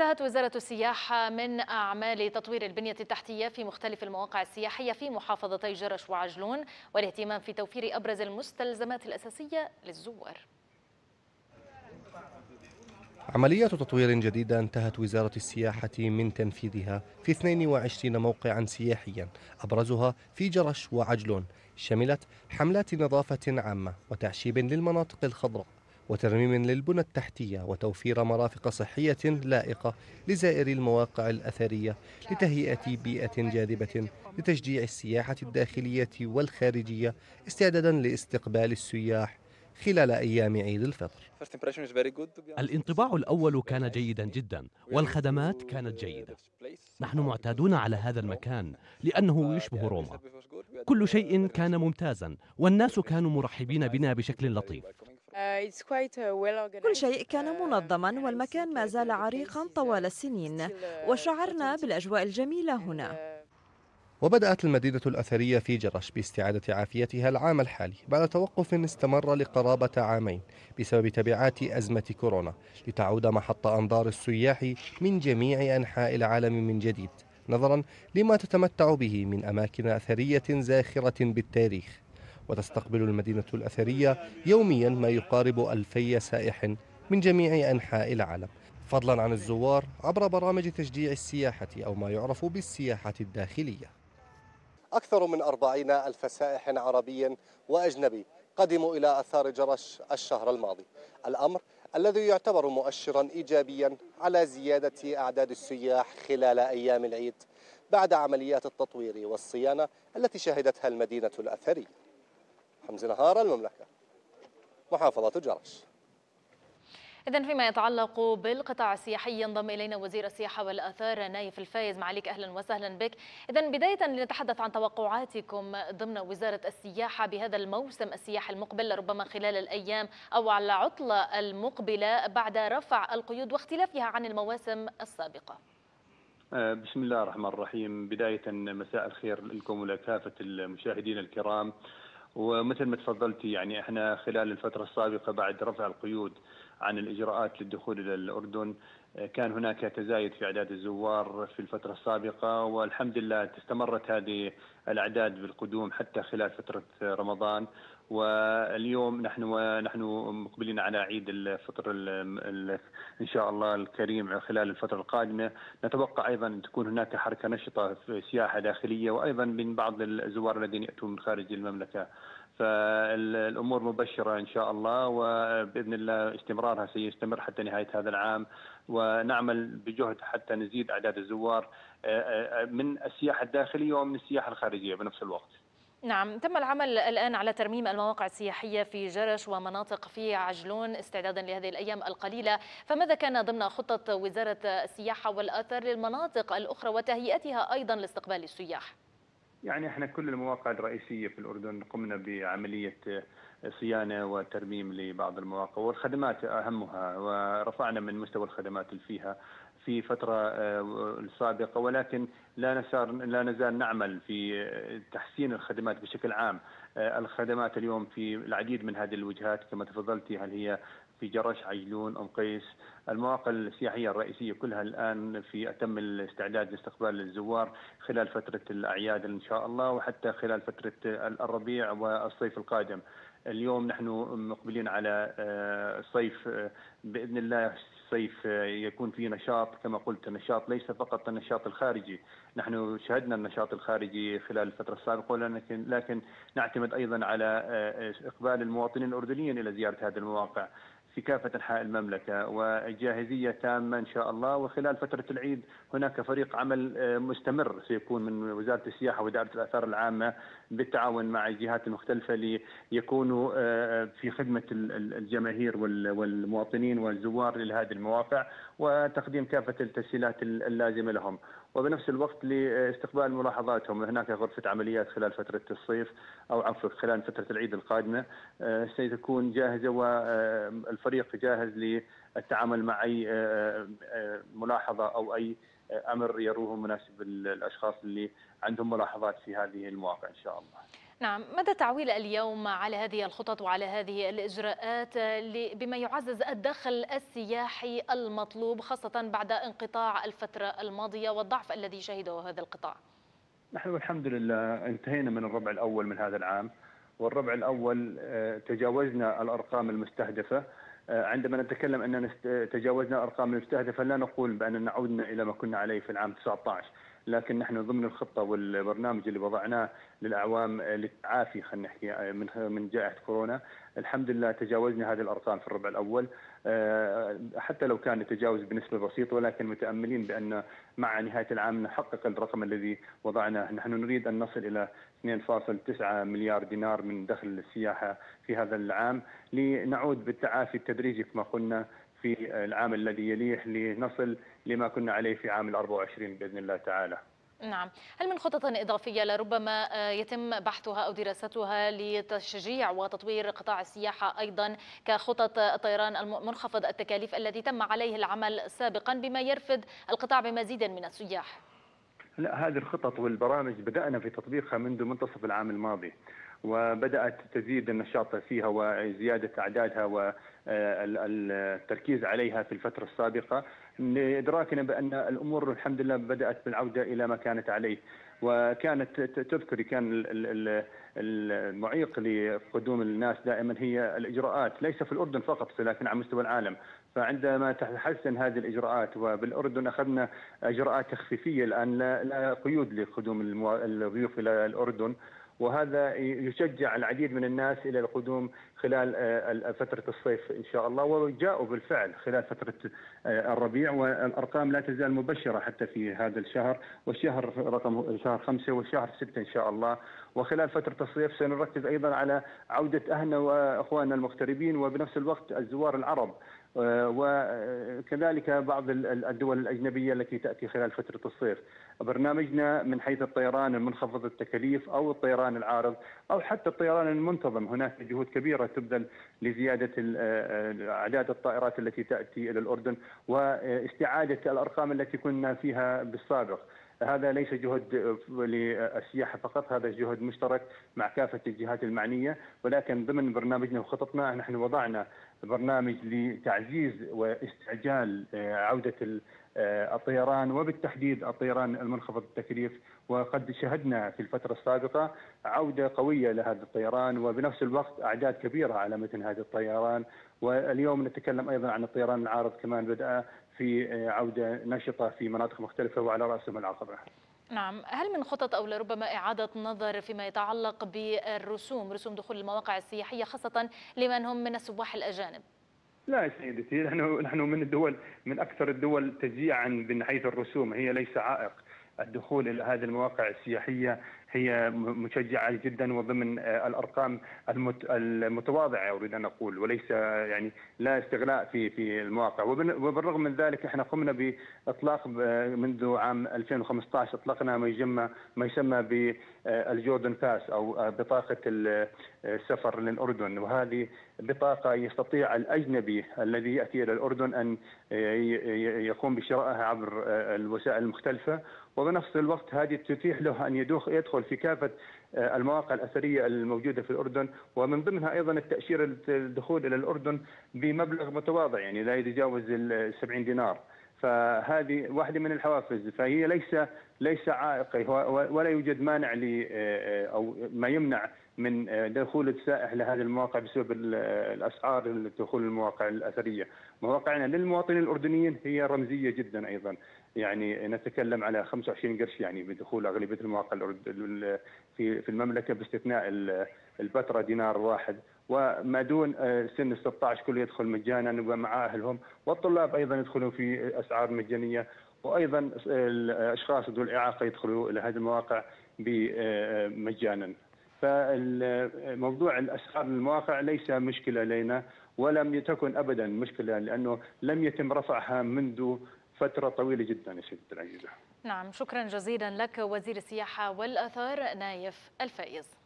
انتهت وزارة السياحة من أعمال تطوير البنية التحتية في مختلف المواقع السياحية في محافظتي جرش وعجلون، والاهتمام في توفير أبرز المستلزمات الأساسية للزوار. عملية تطوير جديدة انتهت وزارة السياحة من تنفيذها في 22 موقعا سياحيا، أبرزها في جرش وعجلون. شملت حملات نظافة عامة وتعشيب للمناطق الخضراء وترميم للبنى التحتية وتوفير مرافق صحية لائقة لزائري المواقع الأثرية لتهيئة بيئة جاذبة لتشجيع السياحة الداخلية والخارجية استعدادا لاستقبال السياح خلال أيام عيد الفطر. الانطباع الأول كان جيدا جدا والخدمات كانت جيدة. نحن معتادون على هذا المكان لأنه يشبه روما. كل شيء كان ممتازا والناس كانوا مرحبين بنا بشكل لطيف. كل شيء كان منظما والمكان ما زال عريقا طوال السنين، وشعرنا بالأجواء الجميلة هنا. وبدأت المدينة الأثرية في جرش باستعادة عافيتها العام الحالي بعد توقف استمر لقرابة عامين بسبب تبعات أزمة كورونا، لتعود محط أنظار السياح من جميع أنحاء العالم من جديد، نظرا لما تتمتع به من أماكن أثرية زاخرة بالتاريخ. وتستقبل المدينة الأثرية يوميا ما يقارب 2000 سائح من جميع أنحاء العالم، فضلا عن الزوار عبر برامج تشجيع السياحة أو ما يعرف بالسياحة الداخلية. أكثر من 40 ألف سائح عربي وأجنبي قدموا إلى آثار جرش الشهر الماضي، الأمر الذي يعتبر مؤشرا إيجابيا على زيادة أعداد السياح خلال أيام العيد بعد عمليات التطوير والصيانة التي شهدتها المدينة الأثرية. حمزة نهار، المملكة، محافظة جرش. إذن فيما يتعلق بالقطاع السياحي ينضم إلينا وزير السياحة والآثار نايف الفايز. معاليك أهلا وسهلا بك. إذن بداية لنتحدث عن توقعاتكم ضمن وزارة السياحة بهذا الموسم السياحي المقبل، ربما خلال الأيام أو على العطلة المقبلة بعد رفع القيود واختلافها عن المواسم السابقة. بسم الله الرحمن الرحيم. بداية مساء الخير لكم ولكافة المشاهدين الكرام. ومثل ما تفضلتي يعني احنا خلال الفترة السابقة بعد رفع القيود عن الإجراءات للدخول إلى الأردن كان هناك تزايد في أعداد الزوار في الفترة السابقة، والحمد لله استمرت هذه الأعداد بالقدوم حتى خلال فترة رمضان. واليوم نحن مقبلين على عيد الفطر إن شاء الله الكريم خلال الفترة القادمة. نتوقع أيضا أن تكون هناك حركة نشطة في سياحة داخلية وأيضا من بعض الزوار الذين يأتون من خارج المملكة، فالأمور مبشرة إن شاء الله، وبإذن الله استمرارها سيستمر حتى نهاية هذا العام، ونعمل بجهد حتى نزيد أعداد الزوار من السياحة الداخلية ومن السياحة الخارجية بنفس الوقت. نعم، تم العمل الآن على ترميم المواقع السياحية في جرش ومناطق في عجلون استعدادا لهذه الأيام القليلة، فماذا كان ضمن خطة وزارة السياحة والآثار للمناطق الأخرى وتهيئتها أيضا لاستقبال السياح؟ يعني احنا كل المواقع الرئيسية في الأردن قمنا بعملية صيانة وترميم لبعض المواقع، والخدمات أهمها، ورفعنا من مستوى الخدمات اللي فيها في فترة السابقة، ولكن لا نزال نعمل في تحسين الخدمات بشكل عام. الخدمات اليوم في العديد من هذه الوجهات كما تفضلتي، هل هي في جرش، عجلون، أم قيس، المواقع السياحية الرئيسية كلها الآن في أتم الاستعداد لاستقبال الزوار خلال فترة الأعياد إن شاء الله، وحتى خلال فترة الربيع والصيف القادم. اليوم نحن مقبلين على الصيف بإذن الله. الصيف يكون فيه نشاط كما قلت، نشاط ليس فقط النشاط الخارجي، نحن شهدنا النشاط الخارجي خلال الفترة السابقة، لكن نعتمد أيضا على إقبال المواطنين الأردنيين إلى زيارة هذه المواقع في كافة أنحاء المملكة، وجاهزية تامة إن شاء الله. وخلال فترة العيد هناك فريق عمل مستمر سيكون من وزارة السياحة وإدارة الآثار العامة بالتعاون مع الجهات المختلفة ليكونوا في خدمة الجماهير والمواطنين والزوار لهذه المواقع، وتقديم كافة التسهيلات اللازمة لهم، وبنفس الوقت لاستقبال ملاحظاتهم. هناك غرفة عمليات خلال فترة الصيف أو عفوا خلال فترة العيد القادمة ستكون جاهزة، والفريق جاهز للتعامل مع أي ملاحظة أو أي أمر يروه مناسب الأشخاص اللي عندهم ملاحظات في هذه المواقع إن شاء الله. نعم، مدى تعويل اليوم على هذه الخطط وعلى هذه الإجراءات بما يعزز الدخل السياحي المطلوب خاصة بعد انقطاع الفترة الماضية والضعف الذي شهده هذا القطاع؟ نحن الحمد لله انتهينا من الربع الأول من هذا العام، والربع الأول تجاوزنا الأرقام المستهدفة. عندما نتكلم أننا تجاوزنا الأرقام المستهدفة لا نقول بأننا عودنا إلى ما كنا عليه في العام 19، لكن نحن ضمن الخطة والبرنامج اللي وضعناه للأعوام للتعافي خلينا نحكي من جائحة كورونا، الحمد لله تجاوزنا هذه الأرقام في الربع الأول، حتى لو كان التجاوز بنسبة بسيطة، ولكن متأملين بأن مع نهاية العام نحقق الرقم الذي وضعناه. نحن نريد أن نصل إلى 2.9 مليار دينار من دخل السياحة في هذا العام، لنعود بالتعافي التدريجي كما قلنا في العام الذي يليه، لنصل لما كنا عليه في عام 24 بإذن الله تعالى. نعم، هل من خطط إضافية لربما يتم بحثها أو دراستها لتشجيع وتطوير قطاع السياحة أيضا كخطط الطيران المنخفض التكاليف الذي تم عليه العمل سابقا بما يرفد القطاع بمزيد من السياح؟ لا، هذه الخطط والبرامج بدأنا في تطبيقها منذ منتصف العام الماضي، وبدأت تزيد النشاط فيها وزيادة أعدادها والتركيز عليها في الفترة السابقة، لإدراكنا بأن الأمور الحمد لله بدأت بالعودة إلى ما كانت عليه. وكانت تذكري كان المعيق لقدوم الناس دائما هي الإجراءات، ليس في الأردن فقط لكن على مستوى العالم. فعندما تحسن هذه الإجراءات، وبالأردن أخذنا إجراءات تخفيفية الآن، لا قيود لقدوم الضيوف إلى الأردن، وهذا يشجع العديد من الناس إلى القدوم خلال فترة الصيف إن شاء الله، وجاءوا بالفعل خلال فترة الربيع، والأرقام لا تزال مبشرة حتى في هذا الشهر، والشهر رقم شهر 5 والشهر 6 إن شاء الله. وخلال فترة الصيف سنركز أيضا على عودة أهلنا وأخواننا المغتربين، وبنفس الوقت الزوار العرب، وكذلك بعض الدول الأجنبية التي تأتي خلال فترة الصيف. برنامجنا من حيث الطيران المنخفض التكاليف أو الطيران العارض أو حتى الطيران المنتظم، هناك جهود كبيرة تبذل لزيادة أعداد الطائرات التي تأتي إلى الأردن واستعادة الأرقام التي كنا فيها بالسابق. هذا ليس جهد للسياحة فقط، هذا جهد مشترك مع كافة الجهات المعنية، ولكن ضمن برنامجنا وخططنا نحن وضعنا برنامج لتعزيز واستعجال عودة الطيران، وبالتحديد الطيران المنخفض التكليف. وقد شهدنا في الفترة السابقة عودة قوية لهذا الطيران، وبنفس الوقت أعداد كبيرة على متن هذا الطيران. واليوم نتكلم أيضا عن الطيران العارض كمان بدأ في عودة نشطة في مناطق مختلفة وعلى رأسهم العقبة. نعم، هل من خطط أو لربما إعادة نظر فيما يتعلق بالرسوم، رسوم دخول المواقع السياحية خاصة لمن هم من السواح الأجانب؟ لا يا سيدتي، نحن من أكثر الدول تشجيعا من حيث الرسوم، هي ليس عائق. الدخول إلى هذه المواقع السياحية هي مشجعة جدا وضمن الأرقام المتواضعة أريد أن أقول، وليس يعني لا استغلاء في المواقع. وبالرغم من ذلك احنا قمنا بإطلاق منذ عام 2015 أطلقنا ما يسمى بالجوردن باس أو بطاقة السفر للأردن، وهذه بطاقة يستطيع الأجنبي الذي يأتي إلى الأردن أن يقوم بشرائها عبر الوسائل المختلفة، وبنفس الوقت هذه تتيح له أن يدخل في كافة المواقع الأثرية الموجودة في الأردن، ومن ضمنها أيضا التأشيرة الدخول إلى الأردن بمبلغ متواضع يعني لا يتجاوز 70 دينار. فهذه واحدة من الحوافز، فهي ليس عائق ولا يوجد مانع أو ما يمنع من دخول السائح لهذه المواقع بسبب الأسعار لدخول المواقع الأثرية. مواقعنا للمواطنين الأردنيين هي رمزية جدا أيضا، يعني نتكلم على 25 قرش يعني بدخول أغلبية المواقع في المملكة باستثناء البتراء دينار واحد، وما دون سن 16 كله يدخل مجانا ومع أهلهم، والطلاب أيضا يدخلوا في أسعار مجانية، وأيضا الأشخاص ذو الإعاقة يدخلوا إلى هذه المواقع مجانا. فموضوع الأسعار المواقع ليس مشكلة لنا، ولم تكن أبدا مشكلة لأنه لم يتم رفعها منذ فترة طويلة جدا يا سيدتي العزيزة. نعم، شكرا جزيلا لك وزير السياحة والآثار نايف الفايز.